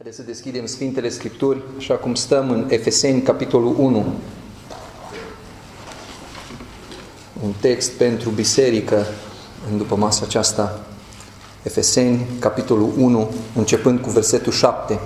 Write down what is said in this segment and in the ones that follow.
Haideți să deschidem Sfintele Scripturi, așa cum stăm în Efeseni, capitolul 1. Un text pentru biserică în după masa aceasta. Efeseni, capitolul 1, începând cu versetul 7.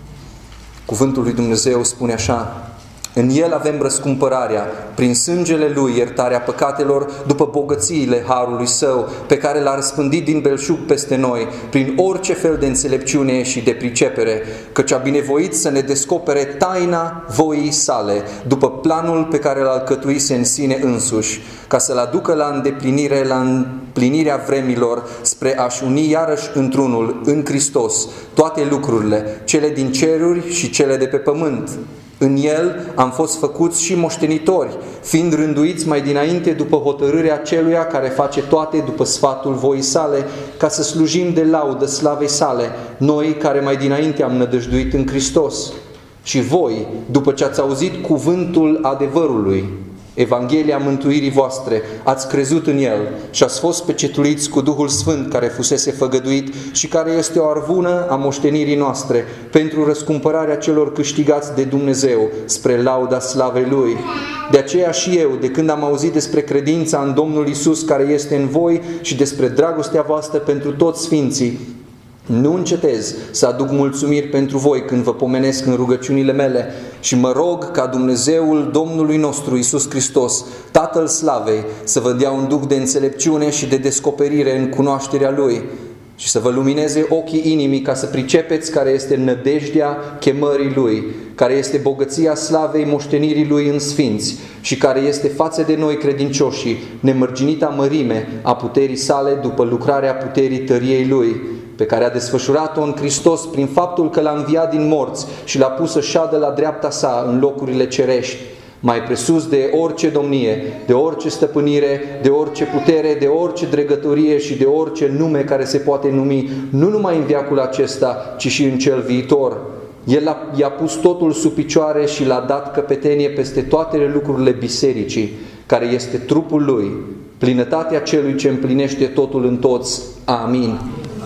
Cuvântul lui Dumnezeu spune așa: în El avem răscumpărarea, prin sângele Lui iertarea păcatelor, după bogățiile harului Său, pe care l-a răspândit din belșug peste noi, prin orice fel de înțelepciune și de pricepere, căci a binevoit să ne descopere taina voii Sale, după planul pe care l-a alcătuise în sine însuși, ca să-l aducă la îndeplinire, la împlinirea vremilor, spre a-și uni iarăși într-unul, în Hristos, toate lucrurile, cele din ceruri și cele de pe pământ. În El am fost făcuți și moștenitori, fiind rânduiți mai dinainte după hotărârea Celuia care face toate după sfatul voii Sale, ca să slujim de laudă slavei Sale, noi care mai dinainte am nădăjduit în Hristos. Și voi, după ce ați auzit cuvântul adevărului, Evanghelia mântuirii voastre, ați crezut în El și ați fost pecetuiți cu Duhul Sfânt care fusese făgăduit și care este o arvună a moștenirii noastre pentru răscumpărarea celor câștigați de Dumnezeu spre lauda slavei Lui. De aceea și eu, de când am auzit despre credința în Domnul Iisus care este în voi și despre dragostea voastră pentru toți sfinții, nu încetez să aduc mulțumiri pentru voi când vă pomenesc în rugăciunile mele și mă rog ca Dumnezeul Domnului nostru Iisus Hristos, Tatăl Slavei, să vă dea un duh de înțelepciune și de descoperire în cunoașterea Lui și să vă lumineze ochii inimii ca să pricepeți care este nădejdea chemării Lui, care este bogăția slavei moștenirii Lui în sfinți și care este față de noi credincioșii nemărginita mărime a puterii Sale după lucrarea puterii tăriei Lui, pe care a desfășurat-o în Hristos prin faptul că l-a înviat din morți și l-a pus să șadă la dreapta sa în locurile cerești, mai presus de orice domnie, de orice stăpânire, de orice putere, de orice dregătorie și de orice nume care se poate numi, nu numai în veacul acesta, ci și în cel viitor. El i-a pus totul sub picioare și l-a dat căpetenie peste toate lucrurile bisericii, care este trupul Lui, plinătatea Celui ce împlinește totul în toți. Amin.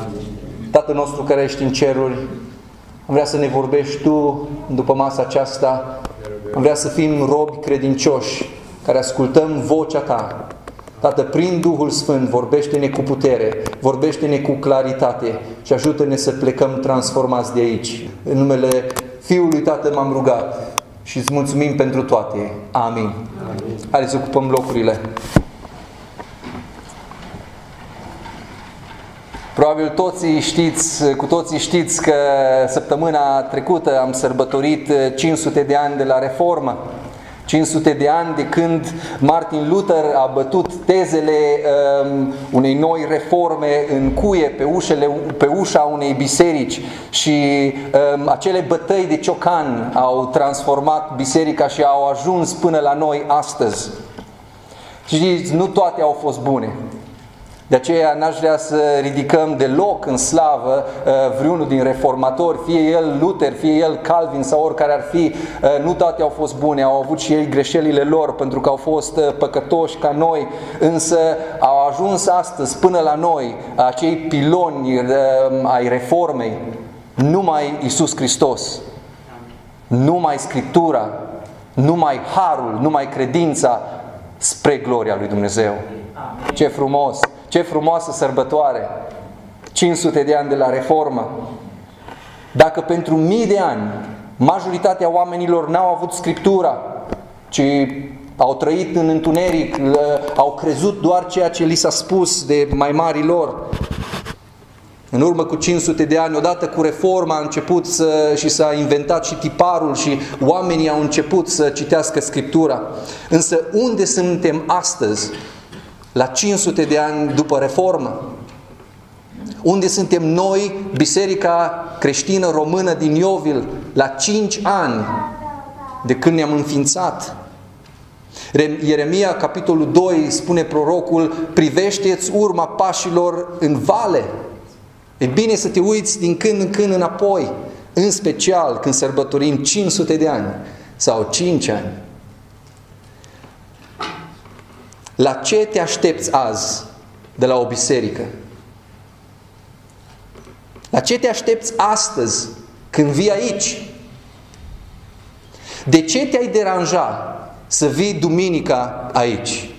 Tatăl nostru care ești în ceruri, am vrea să ne vorbești Tu după masa aceasta, am vrea să fim robi credincioși care ascultăm vocea Ta. Tată, prin Duhul Sfânt vorbește-ne cu putere, vorbește-ne cu claritate și ajută-ne să plecăm transformați de aici. În numele Fiului, Tată, m-am rugat și îți mulțumim pentru toate. Amin. Haideți să ocupăm locurile. Probabil cu toții știți că săptămâna trecută am sărbătorit 500 de ani de la Reformă. 500 de ani de când Martin Luther a bătut tezele unei noi reforme în cuie pe ușa unei biserici și acele bătăi de ciocan au transformat biserica și au ajuns până la noi astăzi. Și știți, nu toate au fost bune. De aceea n-aș vrea să ridicăm deloc în slavă vreunul din reformatori, fie el Luther, fie el Calvin sau oricare ar fi. Nu toate au fost bune, au avut și ei greșelile lor pentru că au fost păcătoși ca noi, însă au ajuns astăzi până la noi acei piloni ai reformei, numai Iisus Hristos, numai Scriptura, numai harul, numai credința spre gloria lui Dumnezeu. Ce frumos! Ce frumoasă sărbătoare! 500 de ani de la Reformă. Dacă pentru mii de ani majoritatea oamenilor n-au avut Scriptura, ci au trăit în întuneric, au crezut doar ceea ce li s-a spus de mai marii lor, în urmă cu 500 de ani, odată cu Reforma a început și s-a inventat și tiparul și oamenii au început să citească Scriptura. Însă unde suntem astăzi, la 500 de ani după Reformă? Unde suntem noi, Biserica Creștină Română din Iovil, la 5 ani de când ne-am înființat? Ieremia, capitolul 2, spune prorocul: privește-ți urma pașilor în vale. E bine să te uiți din când în când înapoi, în special când sărbătorim 500 de ani sau 5 ani. La ce te aștepți azi de la o biserică? La ce te aștepți astăzi când vii aici? De ce te-ai deranja să vii duminica aici?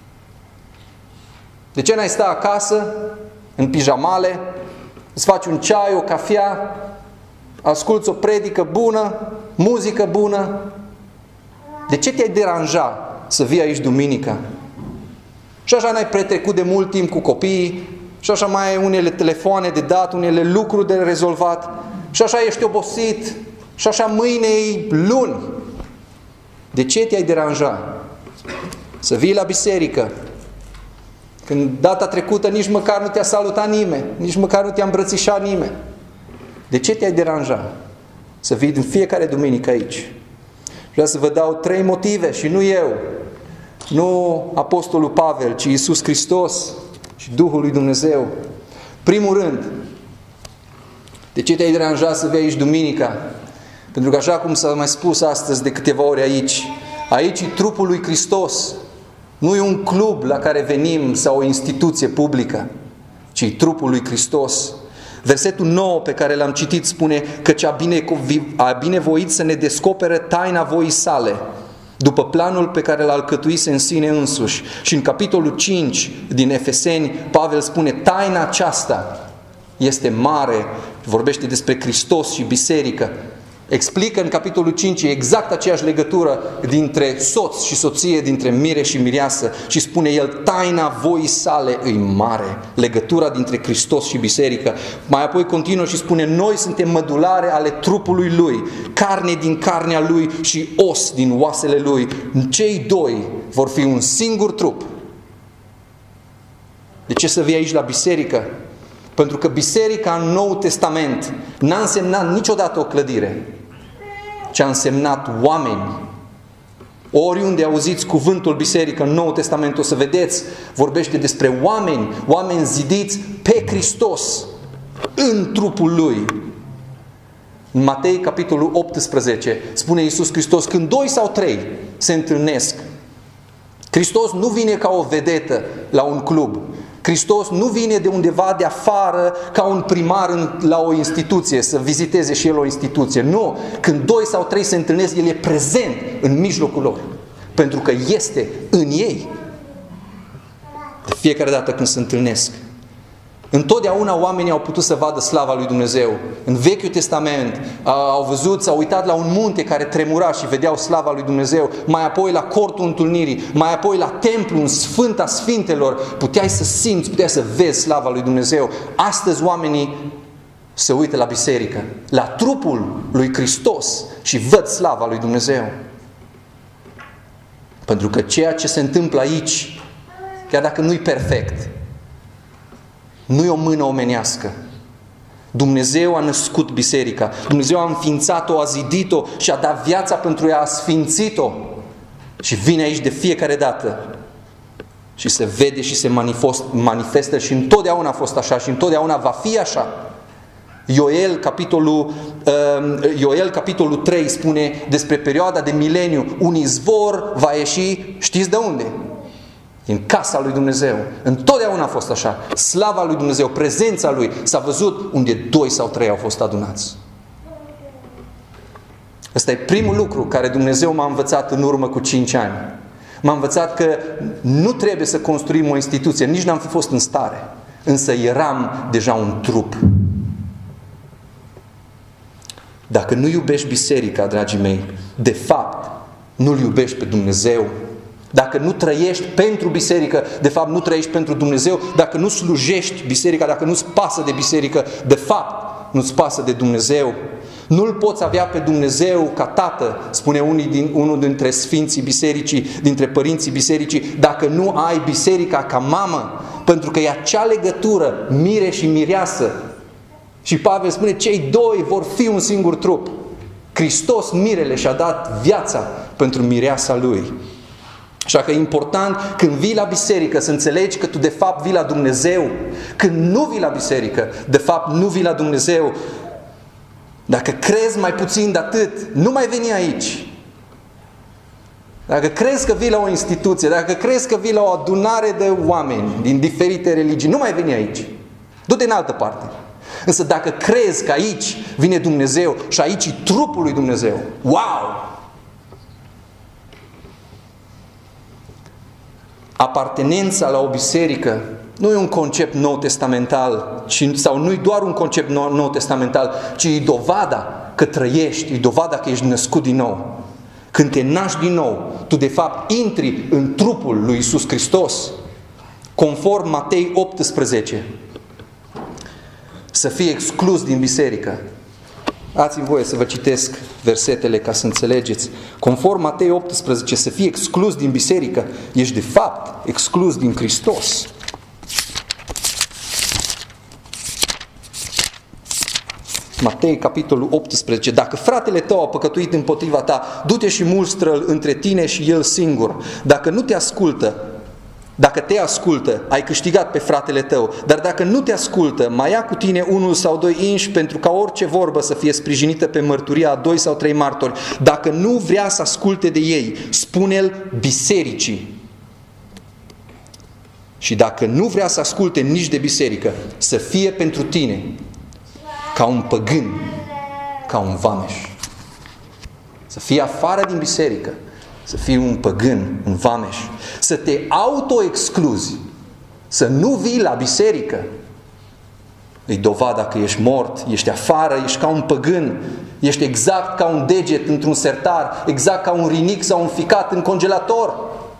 De ce n-ai sta acasă, în pijamale, îți faci un ceai, o cafea, asculți o predică bună, muzică bună? De ce te-ai deranja să vii aici duminica? Și așa n-ai petrecut de mult timp cu copiii, și așa mai ai unele telefoane de dat, unele lucruri de rezolvat, și așa ești obosit, și așa mâine e luni. De ce te-ai deranja să vii la biserică când data trecută nici măcar nu te-a salutat nimeni, nici măcar nu te-a îmbrățișat nimeni? De ce te-ai deranja să vii în fiecare duminică aici? Vreau să vă dau 3 motive și nu eu, nu Apostolul Pavel, ci Iisus Hristos și Duhul lui Dumnezeu. Primul rând, de ce te-ai deranjat să vii aici duminica? Pentru că așa cum s-a mai spus astăzi de câteva ori aici e trupul lui Hristos. Nu e un club la care venim sau o instituție publică, ci e trupul lui Hristos. Versetul 9 pe care l-am citit spune că a binevoit să ne descopere taina voii sale, după planul pe care l-a alcătuise în sine însuși. Și în capitolul 5 din Efeseni, Pavel spune, taina aceasta este mare, vorbește despre Hristos și biserică. Explică în capitolul 5 exact aceeași legătură dintre soț și soție, dintre mire și mireasă, și spune el, taina voii sale îi mare, legătura dintre Hristos și biserică. Mai apoi continuă și spune, noi suntem mădulare ale trupului lui, carne din carnea lui și os din oasele lui. Cei doi vor fi un singur trup. De ce să vii aici la biserică? Pentru că biserica în Noul Testament n-a însemnat niciodată o clădire, ci a însemnat oameni. Oriunde auziți cuvântul biserică în Noul Testament, o să vedeți, vorbește despre oameni, oameni zidiți pe Hristos, în trupul Lui. În Matei, capitolul 18, spune Iisus Hristos, când 2 sau 3 se întâlnesc, Hristos nu vine ca o vedetă la un club. Hristos nu vine de undeva de afară ca un primar la o instituție, să viziteze și el o instituție. Nu! Când 2 sau 3 se întâlnesc, el e prezent în mijlocul lor. Pentru că este în ei. De fiecare dată când se întâlnesc. Întotdeauna oamenii au putut să vadă slava lui Dumnezeu. În Vechiul Testament au văzut, s-au uitat la un munte care tremura și vedeau slava lui Dumnezeu. Mai apoi la cortul întâlnirii, mai apoi la templu, în Sfânta Sfintelor, puteai să simți, puteai să vezi slava lui Dumnezeu. Astăzi oamenii se uită la biserică, la trupul lui Hristos și văd slava lui Dumnezeu. Pentru că ceea ce se întâmplă aici, chiar dacă nu-i perfect, nu e o mână omenească. Dumnezeu a născut biserica. Dumnezeu a înființat-o, a zidit-o și a dat viața pentru ea, a sfințit-o. Și vine aici de fiecare dată. Și se vede și se manifestă și întotdeauna a fost așa și întotdeauna va fi așa. Ioel, capitolul 3 spune despre perioada de mileniu, un izvor va ieși, știți de unde? În casa lui Dumnezeu. Întotdeauna a fost așa. Slava lui Dumnezeu, prezența lui s-a văzut unde 2 sau 3 au fost adunați. Ăsta e primul lucru care Dumnezeu m-a învățat în urmă cu 5 ani. M-a învățat că nu trebuie să construim o instituție, nici n-am fi fost în stare. Însă eram deja un trup. Dacă nu iubești biserica, dragii mei, de fapt, nu-L iubești pe Dumnezeu. Dacă nu trăiești pentru biserică, de fapt nu trăiești pentru Dumnezeu. Dacă nu slujești biserica, dacă nu-ți pasă de biserică, de fapt nu-ți pasă de Dumnezeu. Nu-L poți avea pe Dumnezeu ca tată, spune unul dintre sfinții bisericii, dintre părinții bisericii, dacă nu ai biserica ca mamă, pentru că e acea legătură, mire și mireasă. Și Pavel spune, cei 2 vor fi un singur trup. Hristos, mirele, și-a dat viața pentru mireasa Lui. Așa că e important când vii la biserică să înțelegi că tu de fapt vii la Dumnezeu. Când nu vii la biserică, de fapt nu vii la Dumnezeu. Dacă crezi mai puțin de atât, nu mai veni aici. Dacă crezi că vii la o instituție, dacă crezi că vii la o adunare de oameni din diferite religii, nu mai veni aici. Du-te în altă parte. Însă dacă crezi că aici vine Dumnezeu și aici e trupul lui Dumnezeu, wow! Apartenența la o biserică nu e un concept nou-testamental, sau nu e doar un concept nou-testamental, ci e dovada că trăiești, e dovada că ești născut din nou. Când te naști din nou, tu de fapt intri în trupul lui Iisus Hristos, conform Matei 18. Să fii exclus din biserică. Dați-mi voie să vă citesc versetele ca să înțelegeți. Conform Matei 18, să fii exclus din biserică, ești de fapt exclus din Hristos. Matei, capitolul 18. Dacă fratele tău a păcătuit împotriva ta, du-te și mustră-l între tine și el singur. Dacă te ascultă, ai câștigat pe fratele tău. Dar dacă nu te ascultă, mai ia cu tine 1 sau 2 inși, pentru ca orice vorbă să fie sprijinită pe mărturia a 2 sau 3 martori. Dacă nu vrea să asculte de ei, spune-l bisericii. Și dacă nu vrea să asculte nici de biserică, să fie pentru tine ca un păgân, ca un vameș. Să fii afară din biserică, să fii un păgân, un vameș. Să te auto-excluzi, să nu vii la biserică, e dovada că ești mort, ești afară, ești ca un păgân, ești exact ca un deget într-un sertar, exact ca un rinic sau un ficat în congelator.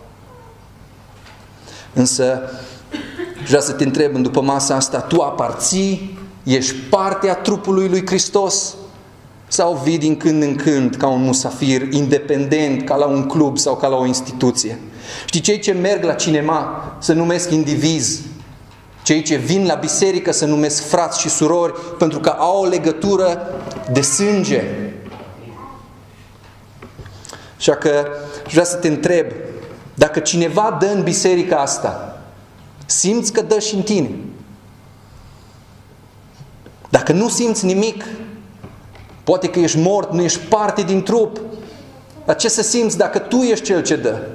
Însă, vreau să te întreb, după masa asta, tu aparții, ești parte a trupului lui Hristos? Sau vii din când în când ca un musafir, independent, ca la un club sau ca la o instituție? Știi, cei ce merg la cinema se numesc indivizi. Cei ce vin la biserică se numesc frați și surori, pentru că au o legătură de sânge. Așa că vreau să te întreb, dacă cineva dă în biserica asta, simți că dă și în tine? Dacă nu simți nimic, poate că ești mort, nu ești parte din trup. Dar ce să simți dacă tu ești cel ce dă?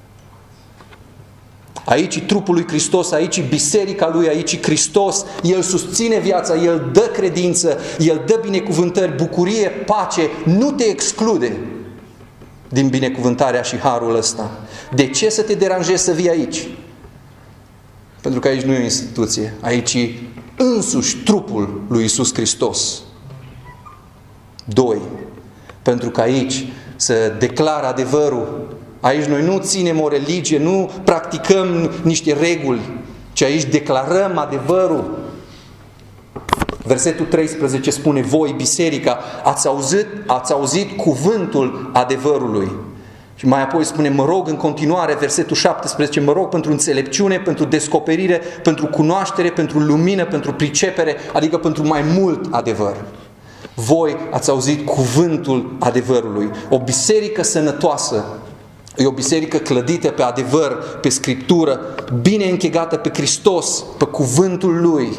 Aici e trupul lui Hristos, aici e biserica lui, aici e Hristos. El susține viața, El dă credință, El dă binecuvântări, bucurie, pace. Nu te exclude din binecuvântarea și harul ăsta. De ce să te deranjezi să vii aici? Pentru că aici nu e o instituție. Aici e însuși trupul lui Iisus Hristos. 2. Pentru că aici se declară adevărul. Aici noi nu ținem o religie, nu practicăm niște reguli, ci aici declarăm adevărul. Versetul 13 spune: voi, biserica, ați auzit cuvântul adevărului. Și mai apoi spune: mă rog în continuare, versetul 17, mă rog pentru înțelepciune, pentru descoperire, pentru cunoaștere, pentru lumină, pentru pricepere, adică pentru mai mult adevăr. Voi ați auzit cuvântul adevărului. O biserică sănătoasă e o biserică clădită pe adevăr, pe Scriptură, bine închegată pe Hristos, pe cuvântul Lui.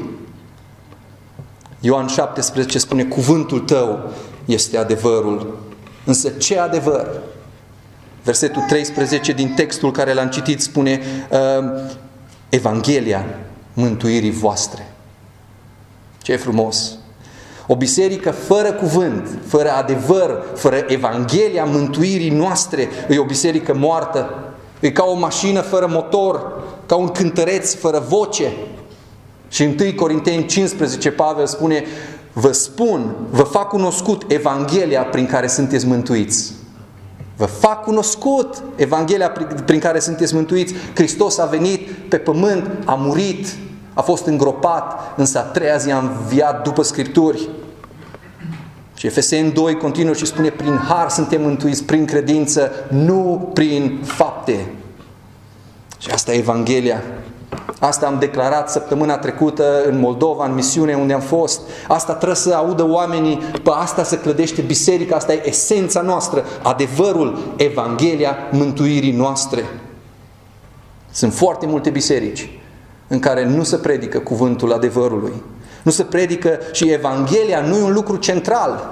Ioan 17 spune: cuvântul tău este adevărul. Însă ce adevăr? Versetul 13 din textul care l-am citit spune: Evanghelia mântuirii voastre. Ce frumos! O biserică fără cuvânt, fără adevăr, fără Evanghelia mântuirii noastre, e o biserică moartă. E ca o mașină fără motor, ca un cântăreț fără voce. Și în 1 Corinteni 15 Pavel spune: vă spun, vă fac cunoscut Evanghelia prin care sunteți mântuiți. Vă fac cunoscut Evanghelia prin care sunteți mântuiți. Hristos a venit pe pământ, a murit, a fost îngropat, însă a treia zi a înviat după Scripturi. Și Efeseni 2 continuă și spune: prin har suntem mântuiți, prin credință, nu prin fapte. Și asta e Evanghelia. Asta am declarat săptămâna trecută în Moldova, în misiune unde am fost. Asta trebuie să audă oamenii, pe asta se clădește biserica, asta e esența noastră, adevărul, Evanghelia mântuirii noastre. Sunt foarte multe biserici în care nu se predică cuvântul adevărului. Nu se predică și Evanghelia nu e un lucru central.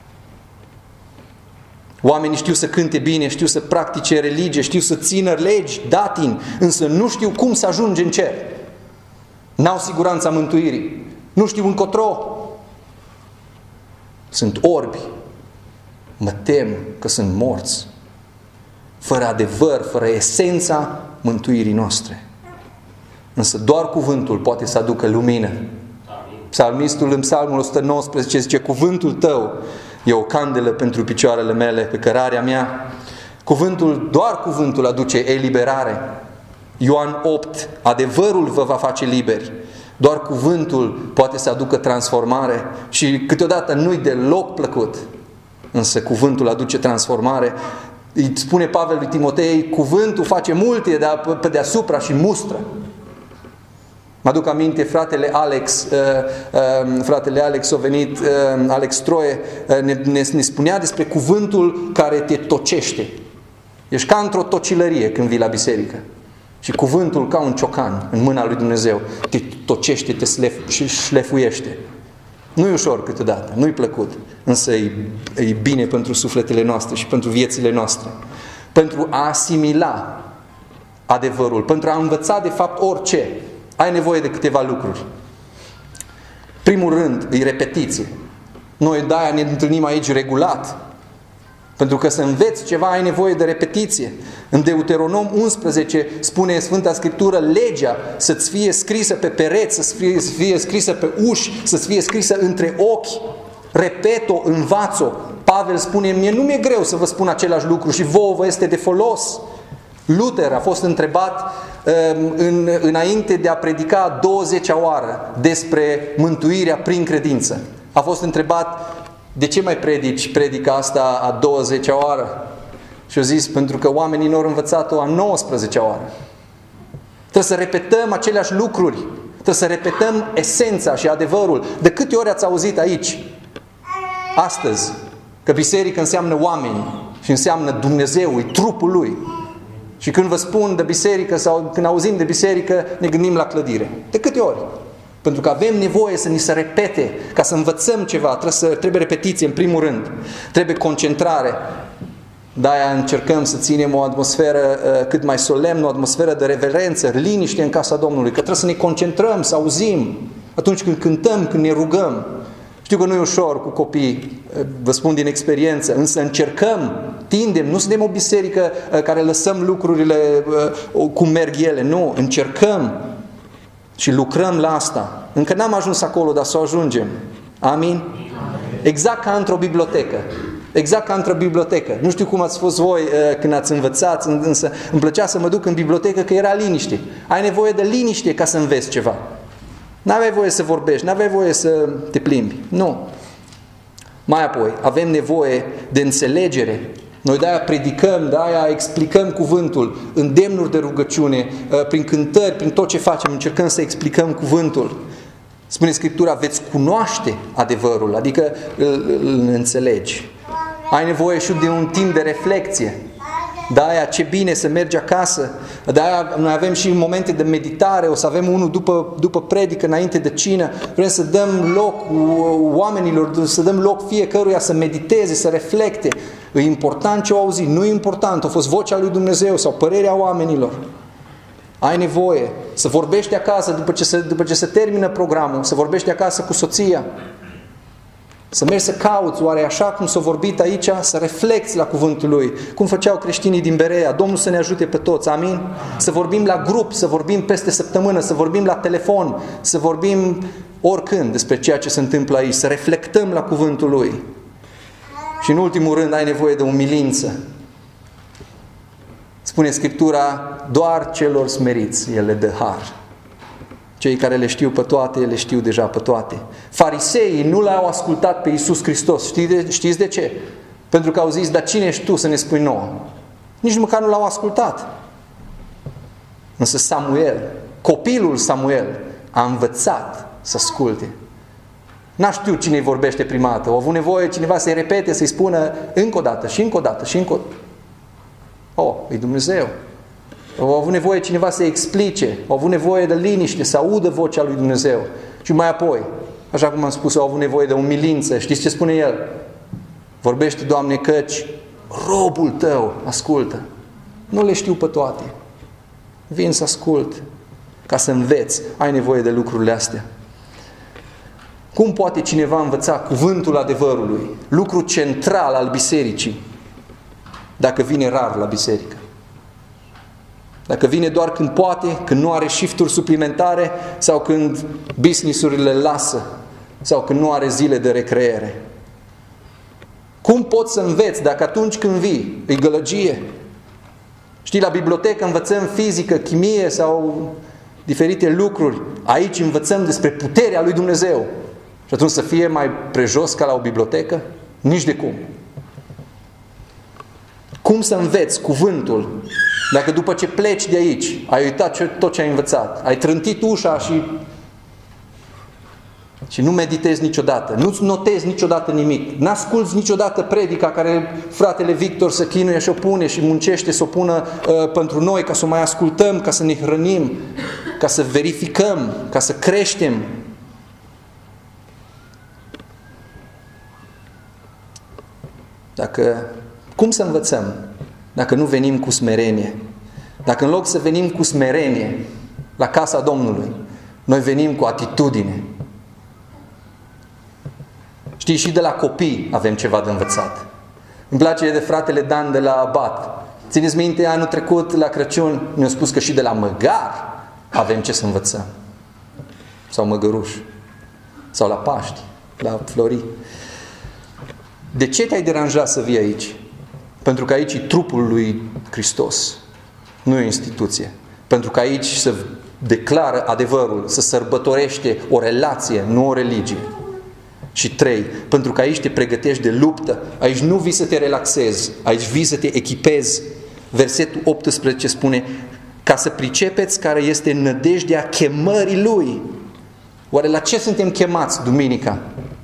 Oamenii știu să cânte bine, știu să practice religie, știu să țină legi, datini, însă nu știu cum să ajunge în cer. N-au siguranța mântuirii. Nu știu încotro. sunt orbi, mă tem că sunt morți, fără adevăr, fără esența mântuirii noastre. Însă doar cuvântul poate să aducă lumină. Psalmistul în Psalmul 119 zice: cuvântul tău e o candelă pentru picioarele mele, pe cărarea mea. Doar cuvântul aduce eliberare. Ioan 8, adevărul vă va face liberi. Doar cuvântul poate să aducă transformare și câteodată nu-i deloc plăcut. Însă cuvântul aduce transformare. Îi spune Pavel lui Timotei: cuvântul face multe pe deasupra și mustră. Mă aduc aminte, fratele Alex a venit, Alex Troie, ne spunea despre cuvântul care te tocește. Ești ca într-o tocilărie când vii la biserică. Și cuvântul, ca un ciocan în mâna lui Dumnezeu, te tocește, te șlefuiește. Nu e ușor câteodată, nu-i plăcut, însă e bine pentru sufletele noastre și pentru viețile noastre. Pentru a asimila adevărul, pentru a învăța de fapt orice, ai nevoie de câteva lucruri. Primul rând, e repetiție. Noi de-aia ne întâlnim aici regulat. Pentru că să înveți ceva ai nevoie de repetiție. În Deuteronom 11 spune Sfânta Scriptură: legea să-ți fie scrisă pe pereți, să-ți fie scrisă pe uși, să-ți fie scrisă între ochi. Repet-o, învaț-o. Pavel spune: mie nu mi-e greu să vă spun același lucru și vouă vă este de folos. Luther a fost întrebat înainte de a predica a 20-a oară despre mântuirea prin credință. A fost întrebat: de ce mai predica asta a 20-a oară? Și a zis: pentru că oamenii n-au învățat-o a 19-a oară. Trebuie să repetăm aceleași lucruri. Trebuie să repetăm esența și adevărul. De câte ori ați auzit aici, astăzi, că biserică înseamnă oameni și înseamnă Dumnezeu, e trupul Lui. Și când vă spun de biserică sau când auzim de biserică, ne gândim la clădire. De câte ori? Pentru că avem nevoie să ni se repete, ca să învățăm ceva, trebuie repetiție în primul rând, trebuie concentrare. De-aia încercăm să ținem o atmosferă cât mai solemnă, o atmosferă de reverență, liniște în casa Domnului, că trebuie să ne concentrăm, să auzim atunci când cântăm, când ne rugăm. Știu că nu e ușor cu copii, vă spun din experiență, însă încercăm, tindem, nu suntem o biserică care lăsăm lucrurile cum merg ele, nu, încercăm și lucrăm la asta. Încă n-am ajuns acolo, dar să ajungem. Amin? Exact ca într-o bibliotecă. Exact ca într-o bibliotecă. Nu știu cum ați fost voi când ați învățat, însă îmi plăcea să mă duc în bibliotecă că era liniște. Ai nevoie de liniște ca să înveți ceva. N-aveai voie să vorbești, n-aveai voie să te plimbi. Nu. Mai apoi, avem nevoie de înțelegere. Noi de-aia predicăm, de-aia explicăm cuvântul, îndemnuri de rugăciune, prin cântări, prin tot ce facem, încercăm să explicăm cuvântul. Spune Scriptura: veți cunoaște adevărul, adică îl înțelegi. Ai nevoie și de un timp de reflecție. De-aia ce bine să mergi acasă. De-aia noi avem și momente de meditare. O să avem unul după predică, înainte de cină. Vrem să dăm loc oamenilor, să dăm loc fiecăruia să mediteze, să reflecte. E important ce au auzit, nu e important. A fost vocea lui Dumnezeu sau părerea oamenilor. Ai nevoie să vorbești acasă după ce se termină programul, să vorbești acasă cu soția. Să mergi să cauți, oare așa cum s-a vorbit aici, să reflecți la cuvântul Lui, cum făceau creștinii din Berea. Domnul să ne ajute pe toți, amin? Să vorbim la grup, să vorbim peste săptămână, să vorbim la telefon, să vorbim oricând despre ceea ce se întâmplă aici, să reflectăm la cuvântul Lui. Și în ultimul rând ai nevoie de umilință. Spune Scriptura: doar celor smeriți El le dă har. Cei care le știu pe toate, le știu deja pe toate. Fariseii nu l-au ascultat pe Iisus Hristos. Știți de ce? Pentru că au zis: dar cine ești tu să ne spui nouă? Nici măcar nu l-au ascultat. Însă Samuel, copilul Samuel, a învățat să asculte. N-a știut cine îi vorbește prima dată. Au avut nevoie cineva să-i repete, să-i spună încă o dată și încă o dată și încă o dată. Oh, e Dumnezeu. Au avut nevoie cineva să explice, au avut nevoie de liniște, să audă vocea lui Dumnezeu. Și mai apoi, așa cum am spus, au avut nevoie de umilință. Știți ce spune el? Vorbește, Doamne, căci robul Tău ascultă. Nu le știu pe toate. Vin să ascult. Ca să înveți, ai nevoie de lucrurile astea. Cum poate cineva învăța cuvântul adevărului, lucru central al bisericii, dacă vine rar la biserică? Dacă vine doar când poate, când nu are shifturi suplimentare sau când business-urile lasă sau când nu are zile de recreere. Cum poți să înveți dacă atunci când vii, e gălăgie? Știi, la bibliotecă învățăm fizică, chimie sau diferite lucruri. Aici învățăm despre puterea lui Dumnezeu. Și atunci să fie mai prejos ca la o bibliotecă? Nici de cum. Cum să înveți cuvântul dacă după ce pleci de aici ai uitat tot ce ai învățat, ai trântit ușa și nu meditezi niciodată, nu-ți notezi niciodată nimic, n-asculți niciodată predica care fratele Victor se chinuie și o pune și muncește să o pună pentru noi, ca să o mai ascultăm, ca să ne hrănim, ca să verificăm, ca să creștem. Cum să învățăm dacă nu venim cu smerenie? Dacă în loc să venim cu smerenie la casa Domnului, noi venim cu atitudine. Știi, și de la copii avem ceva de învățat. Îmi place de fratele Dan de la Abat. Țineți minte, anul trecut la Crăciun ne-a spus că și de la măgar avem ce să învățăm. Sau măgăruș. Sau la Paști, la Florii. De ce te-ai deranjat să vii aici? Pentru că aici e trupul lui Hristos. Nu e o instituție. Pentru că aici se declară adevărul, se sărbătorește o relație, nu o religie. Și 3. Pentru că aici te pregătești de luptă. Aici nu vii să te relaxezi. Aici vii să te echipezi. Versetul 18 spune: ca să pricepeți care este nădejdea chemării Lui. Oare la ce suntem chemați duminica?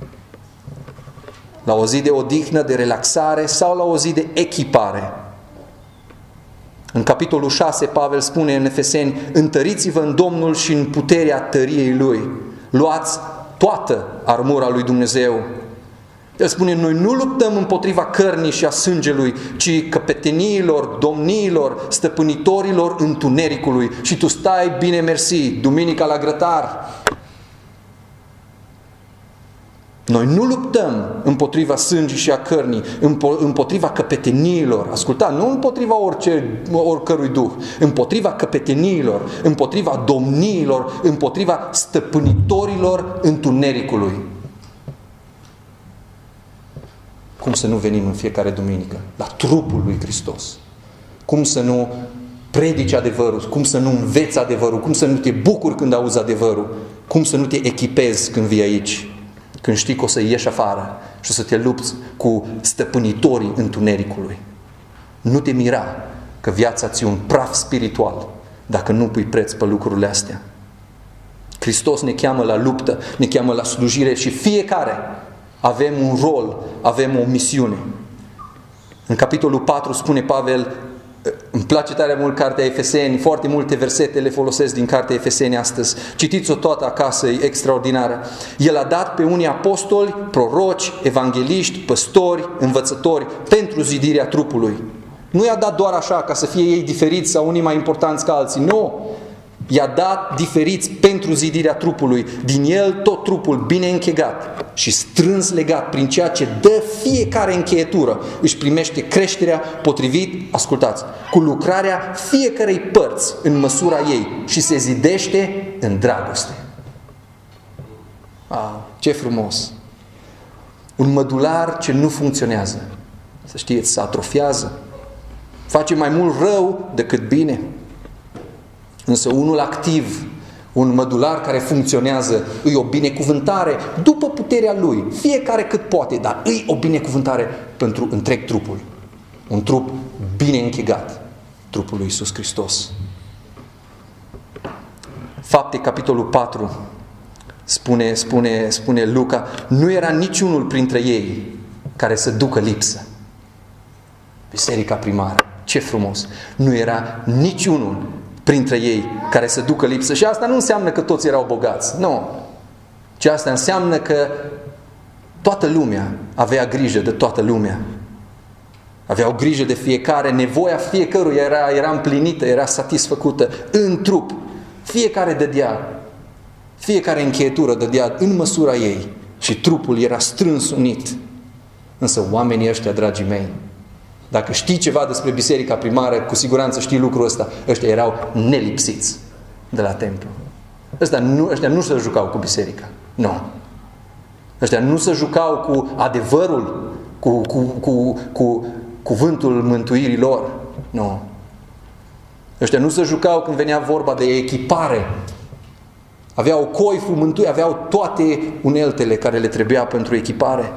La o zi de odihnă, de relaxare sau la o zi de echipare? În capitolul 6, Pavel spune în Efeseni: întăriți-vă în Domnul și în puterea tăriei Lui. Luați toată armura lui Dumnezeu. El spune: noi nu luptăm împotriva cărnii și a sângelui, ci căpeteniilor, domniilor, stăpânitorilor întunericului. Și tu stai, bine mersi, duminica la grătar. Noi nu luptăm împotriva sângii și a cărnii, împotriva căpeteniilor. Asculta, nu împotriva oricărui duh, împotriva căpeteniilor, împotriva domniilor, împotriva stăpânitorilor întunericului. Cum să nu venim în fiecare duminică la trupul lui Hristos? Cum să nu predici adevărul? Cum să nu înveți adevărul? Cum să nu te bucuri când auzi adevărul? Cum să nu te echipezi când vii aici? Când știi că o să ieși afară și o să te lupți cu stăpânitorii întunericului. Nu te mira că viața ți-e un praf spiritual dacă nu pui preț pe lucrurile astea. Hristos ne cheamă la luptă, ne cheamă la slujire și fiecare avem un rol, avem o misiune. În capitolul 4 spune Pavel, îmi place tare mult cartea Efeseni, foarte multe versete le folosesc din cartea Efeseni astăzi. Citiți-o toată acasă, e extraordinară. El a dat pe unii apostoli, proroci, evangeliști, păstori, învățători pentru zidirea trupului. Nu i-a dat doar așa ca să fie ei diferiți sau unii mai importanți ca alții. Nu! I-a dat diferiți pentru zidirea trupului. Din el tot trupul bine închegat și strâns legat prin ceea ce dă fiecare încheietură își primește creșterea potrivit, ascultați, cu lucrarea fiecarei părți în măsura ei și se zidește în dragoste. Ce frumos! Un mădular ce nu funcționează, să știți, se atrofiază, face mai mult rău decât bine. Însă unul activ, un mădular care funcționează, îi o binecuvântare după puterea lui, fiecare cât poate, dar îi o binecuvântare pentru întreg trupul. Un trup bine închegat, trupul lui Iisus Hristos. Fapte, capitolul 4, spune Luca, nu era niciunul printre ei care să ducă lipsă. Biserica primară, ce frumos! Nu era niciunul printre ei care să ducă lipsă. Și asta nu înseamnă că toți erau bogați. Nu. Ci asta înseamnă că toată lumea avea grijă de toată lumea. Aveau grijă de fiecare, nevoia fiecăruia era împlinită, era satisfăcută în trup. Fiecare dădea, fiecare încheietură dădea în măsura ei și trupul era strâns unit. Însă oamenii ăștia, dragii mei, dacă știi ceva despre biserica primară, cu siguranță știi lucrul ăsta. Ăștia erau nelipsiți de la templu. Ăștia nu se jucau cu biserica. Nu. Ăștia nu se jucau cu adevărul, cu cuvântul mântuirii lor. Nu. Ăștia nu se jucau când venea vorba de echipare. Aveau coiful mântuirii, aveau toate uneltele care le trebuia pentru echipare.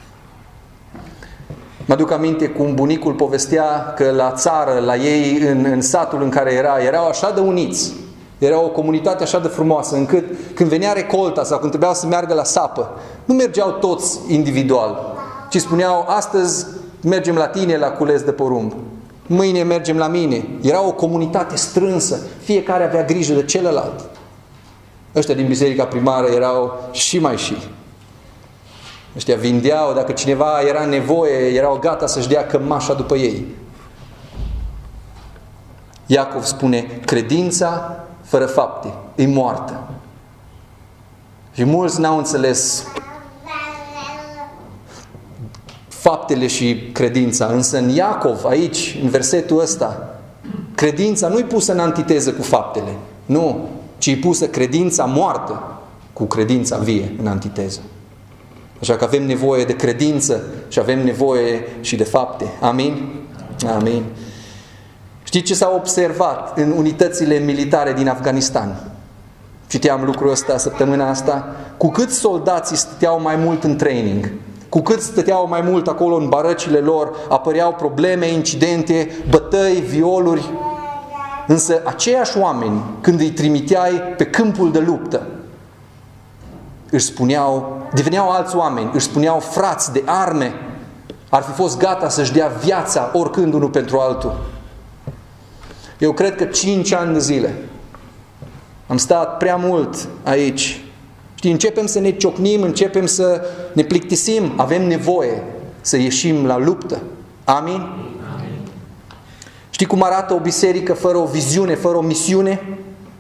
Mă aduc aminte cum bunicul povestea că la țară, la ei, în satul în care erau așa de uniți. Era o comunitate așa de frumoasă, încât când venea recolta sau când trebuia să meargă la sapă, nu mergeau toți individual, ci spuneau, astăzi mergem la tine la cules de porumb, mâine mergem la mine. Era o comunitate strânsă, fiecare avea grijă de celălalt. Ăștia din biserica primară erau și mai și. Ăștia vindeau, dacă cineva era în nevoie, erau gata să-și dea cămașa după ei. Iacov spune, credința fără fapte e moartă. Și mulți n-au înțeles faptele și credința. Însă în Iacov, aici, în versetul ăsta, credința nu e pusă în antiteză cu faptele. Nu, ci e pusă credința moartă cu credința vie în antiteză. Așa că avem nevoie de credință și avem nevoie și de fapte. Amin? Amin. Știți ce s-a observat în unitățile militare din Afganistan? Citeam lucrul ăsta săptămâna asta. Cu cât soldații stăteau mai mult în training, cu cât stăteau mai mult acolo în barăcile lor, apăreau probleme, incidente, bătăi, violuri. Însă aceiași oameni, când îi trimiteai pe câmpul de luptă, deveneau alți oameni, își spuneau frați de arme, ar fi fost gata să-și dea viața oricând unul pentru altul. Eu cred că 5 ani de zile am stat prea mult aici. Știi, începem să ne ciocnim, începem să ne plictisim, avem nevoie să ieșim la luptă. Amin? Amin. Știi cum arată o biserică fără o viziune, fără o misiune?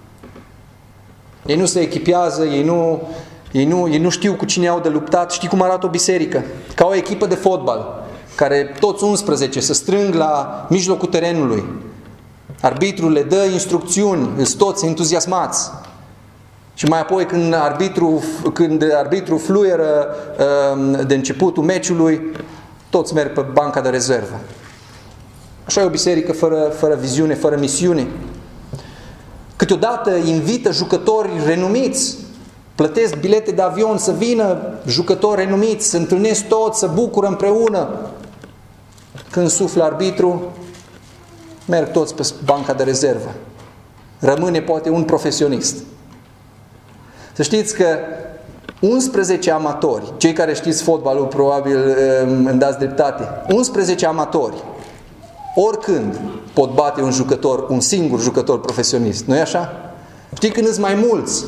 Ei nu se echipează, ei nu știu cu cine au de luptat. Știi cum arată o biserică? Ca o echipă de fotbal, care toți 11 se strâng la mijlocul terenului. Arbitrul le dă instrucțiuni, sunt toți entuziasmați. Și mai apoi când arbitrul fluieră de începutul meciului, toți merg pe banca de rezervă. Așa e o biserică fără viziune, fără misiune. Câteodată invită jucători renumiți, plătesc bilete de avion să vină jucători renumiți, se întâlnesc toți, se bucură împreună. Când suflă arbitru, merg toți pe banca de rezervă. Rămâne poate un profesionist. Să știți că 11 amatori, cei care știți fotbalul probabil îmi dați dreptate, 11 amatori, oricând pot bate un singur jucător profesionist. Nu-i așa? Știi, când sunt mai mulți,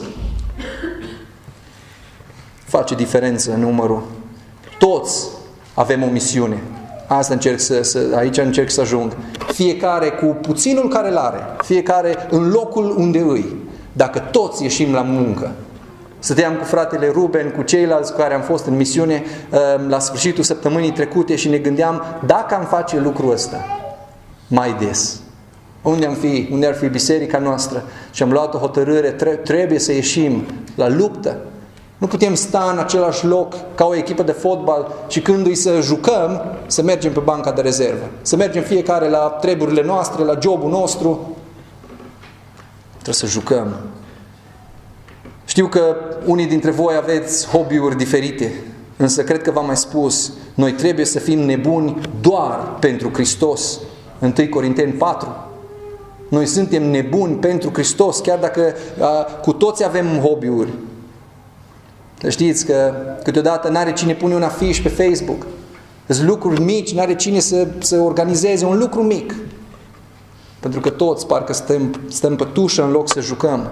face diferență în numărul. Toți avem o misiune. Asta aici încerc să ajung. Fiecare cu puținul care îl are, fiecare în locul unde îi. Dacă toți ieșim la muncă. Stăteam cu fratele Ruben, cu ceilalți cu care am fost în misiune la sfârșitul săptămânii trecute și ne gândeam, dacă am face lucrul ăsta mai des, unde ar fi biserica noastră? Și am luat o hotărâre, trebuie să ieșim la luptă. Nu putem sta în același loc ca o echipă de fotbal și când îi să jucăm, să mergem pe banca de rezervă. Să mergem fiecare la treburile noastre, la jobul nostru. Trebuie să jucăm. Știu că unii dintre voi aveți hobby-uri diferite, însă cred că v-am mai spus, noi trebuie să fim nebuni doar pentru Hristos. 1 Corinteni 4. Noi suntem nebuni pentru Hristos, chiar dacă cu toți avem hobby-uri. Știți că câteodată n-are cine pune un afiș pe Facebook. Sunt lucruri mici, n-are cine să organizeze un lucru mic. Pentru că toți parcă stăm pe tușă în loc să jucăm.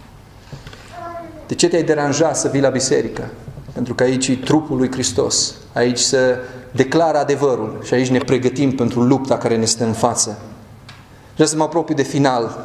De ce te-ai deranja să vii la biserică? Pentru că aici e trupul lui Hristos. Aici se declară adevărul și aici ne pregătim pentru lupta care ne stă în față. Vreau să mă apropii de final.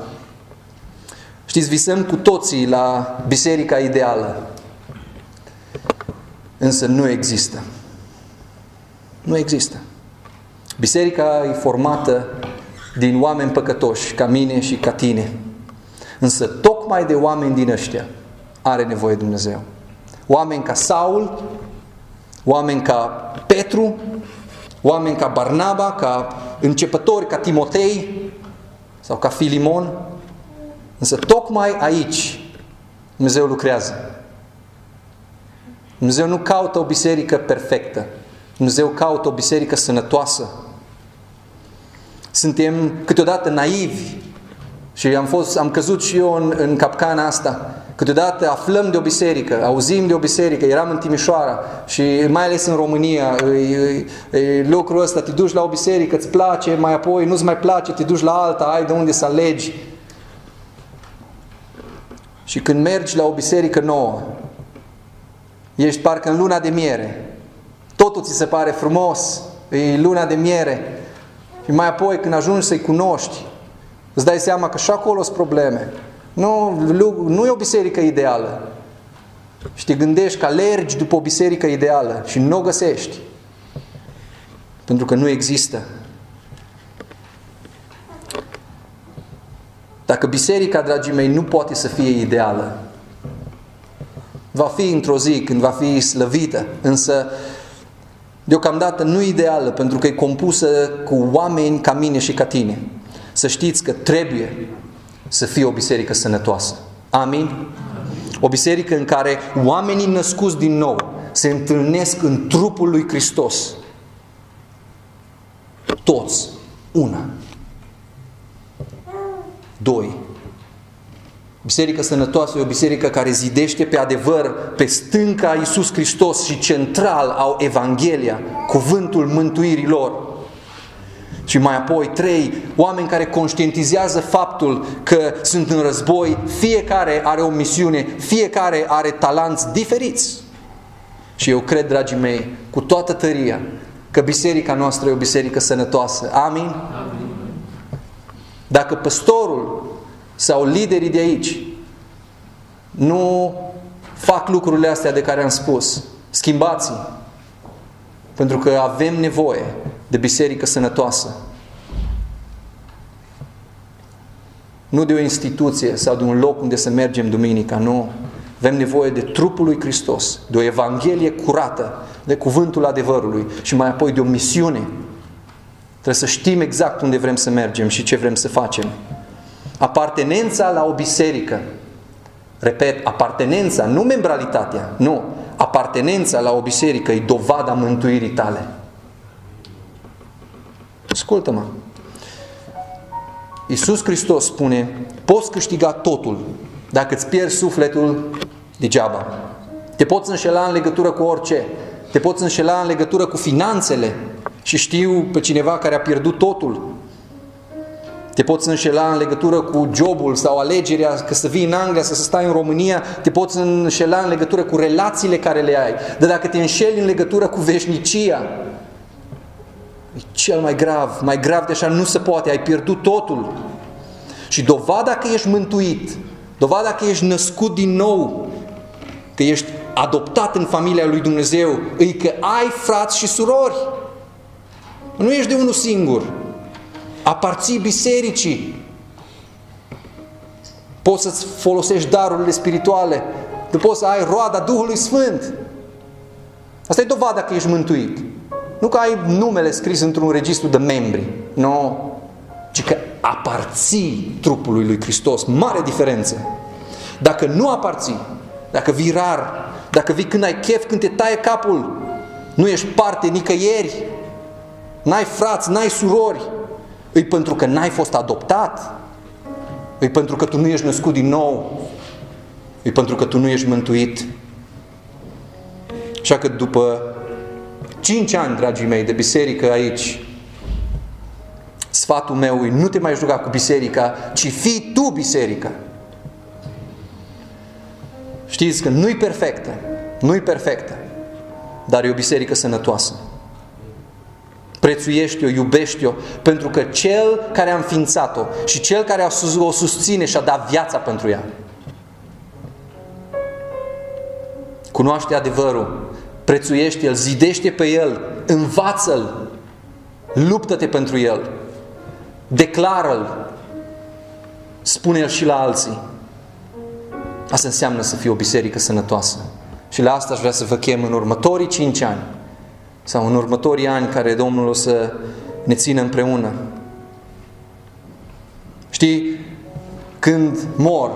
Știți, visăm cu toții la biserica ideală. însă nu există. Nu există. Biserica e formată din oameni păcătoși, ca mine și ca tine. Însă tocmai de oameni din ăștia are nevoie Dumnezeu. Oameni ca Saul, oameni ca Petru, oameni ca Barnaba, ca începători, ca Timotei sau ca Filimon. Însă tocmai aici Dumnezeu lucrează. Dumnezeu nu caută o biserică perfectă. Dumnezeu caută o biserică sănătoasă. Suntem câteodată naivi și am căzut și eu în capcana asta. Câteodată aflăm de o biserică, auzim de o biserică, eram în Timișoara și mai ales în România, lucrul ăsta, te duci la o biserică, îți place, mai apoi nu-ți mai place, te duci la alta, ai de unde să alegi. Și când mergi la o biserică nouă, ești parcă în luna de miere, totul ți se pare frumos, e luna de miere. Și mai apoi când ajungi să-i cunoști, îți dai seama că și acolo sunt probleme. Nu e o biserică ideală. Și te gândești că alergi după o biserică ideală și nu o găsești. Pentru că nu există. Dacă biserica, dragii mei, nu poate să fie ideală, va fi într-o zi când va fi slăvită, însă deocamdată nu ideală, pentru că e compusă cu oameni ca mine și ca tine. Să știți că trebuie să fie o biserică sănătoasă. Amin? O biserică în care oamenii născuți din nou se întâlnesc în trupul lui Hristos. Toți. Una. 2. Biserica sănătoasă e o biserică care zidește pe adevăr, pe stânca Iisus Hristos și central au Evanghelia, cuvântul mântuirii lor. Și mai apoi 3, oameni care conștientizează faptul că sunt în război, fiecare are o misiune, fiecare are talanți diferiți. Și eu cred, dragii mei, cu toată tăria, că biserica noastră e o biserică sănătoasă. Amin? Amin. Dacă păstorul sau liderii de aici nu fac lucrurile astea de care am spus, schimbați-i. Pentru că avem nevoie de biserică sănătoasă. Nu de o instituție sau de un loc unde să mergem duminica, nu. Avem nevoie de trupul lui Hristos, de o Evanghelie curată, de cuvântul adevărului și mai apoi de o misiune. Trebuie să știm exact unde vrem să mergem și ce vrem să facem. Apartenența la o biserică, repet, apartenența, nu membralitatea, nu. Apartenența la o biserică e dovada mântuirii tale. Ascultă-mă. Iisus Hristos spune, poți câștiga totul dacă îți pierzi sufletul degeaba. Te poți înșela în legătură cu orice. Te poți înșela în legătură cu finanțele. Și știu pe cineva care a pierdut totul. Te poți înșela în legătură cu jobul sau alegerea că să vii în Anglia, să stai în România. Te poți înșela în legătură cu relațiile care le ai. Dar dacă te înșeli în legătură cu veșnicia, e cel mai grav de așa nu se poate. Ai pierdut totul. Și dovada că ești mântuit, dovada că ești născut din nou, că ești adoptat în familia lui Dumnezeu, e că ai frați și surori. Nu ești de unul singur. Aparții bisericii. Poți să-ți folosești darurile spirituale. Tu poți să ai roada Duhului Sfânt. Asta e dovada că ești mântuit. Nu că ai numele scris într-un registru de membri. Nu. Ci că aparții trupului lui Hristos. Mare diferență. Dacă nu aparții, dacă vii rar, dacă vii când ai chef, când te taie capul, nu ești parte nicăieri, n-ai frați, n-ai surori, e pentru că n-ai fost adoptat, e pentru că tu nu ești născut din nou, e pentru că tu nu ești mântuit. Așa că după 5 ani, dragii mei, de biserică aici, sfatul meu e nu te mai juca cu biserica, ci fii tu biserica. Știți că nu-i perfectă, dar e o biserică sănătoasă. Prețuiește-o, iubește-o, pentru că Cel care a înființat-o și Cel care o susține și-a dat viața pentru ea. Cunoaște adevărul prețuiește-l, zidește pe el, învață-l, luptă-te pentru el, declară-l, spune-l și la alții. Asta înseamnă să fie o biserică sănătoasă. Și la asta aș vrea să vă chem în următorii 5 ani sau în următorii ani care Domnul o să ne țină împreună. Știi, când mor,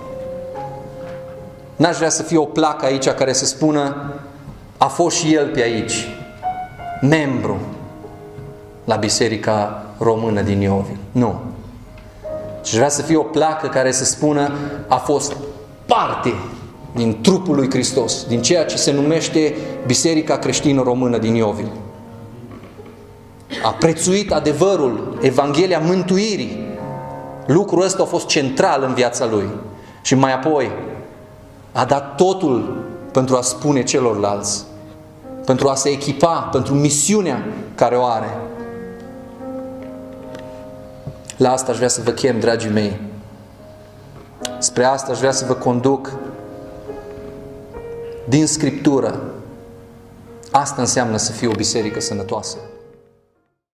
n-aș vrea să fie o placă aici care să spună a fost și el pe aici, membru la Biserica Română din Iovil. Nu. Și vrea să fie o placă care să spună a fost parte din trupul lui Hristos, din ceea ce se numește Biserica Creștină Română din Iovil. A prețuit adevărul, Evanghelia mântuirii. Lucrul ăsta a fost central în viața lui. Și mai apoi a dat totul pentru a spune celorlalți, pentru a se echipa, pentru misiunea care o are. La asta aș vrea să vă chem, dragii mei. Spre asta aș vrea să vă conduc din Scriptură. Asta înseamnă să fie o biserică sănătoasă.